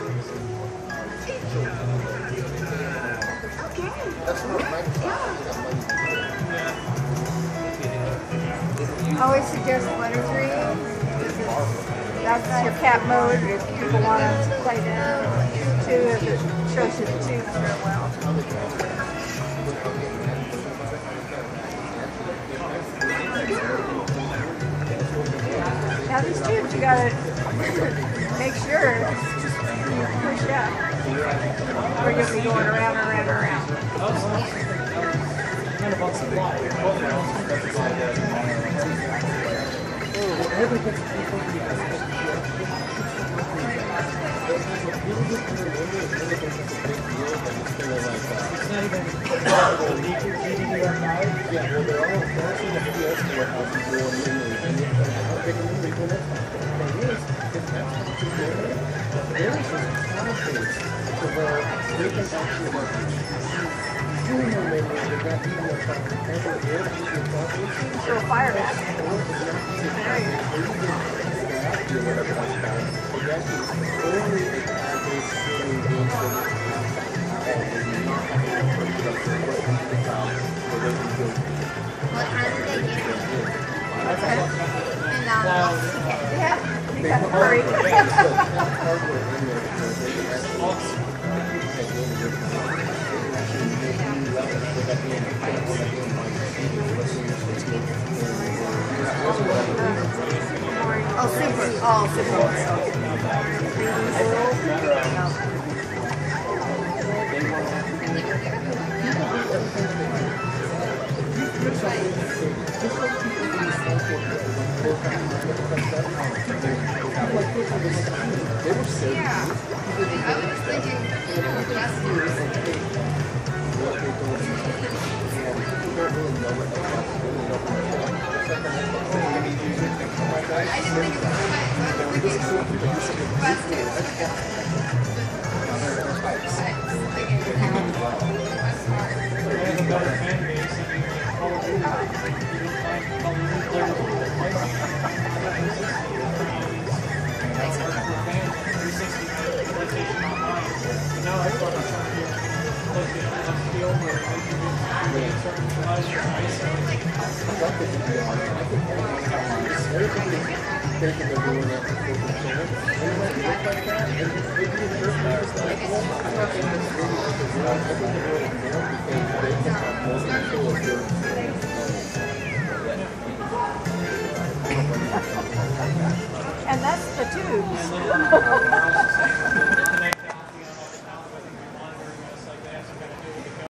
I always suggest letter 3. That's your cat mode if people want to play down. 2 if it shows you the tubes real well. Now these tubes you gotta make sure you push up or you'll be going around and around and around. So fire back. What time did they get here? Okay. And Yeah, you gotta hurry. Oh, super. Oh, super. And that's the tubes.